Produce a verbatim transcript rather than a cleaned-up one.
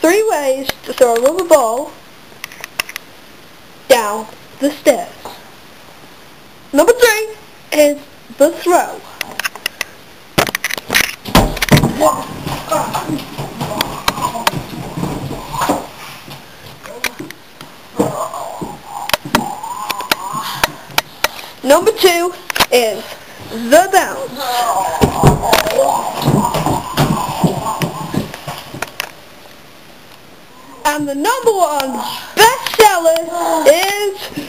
three ways to throw a rubber ball down the stairs. Number three is the throw. Number two is the bounce. And the number one bestseller is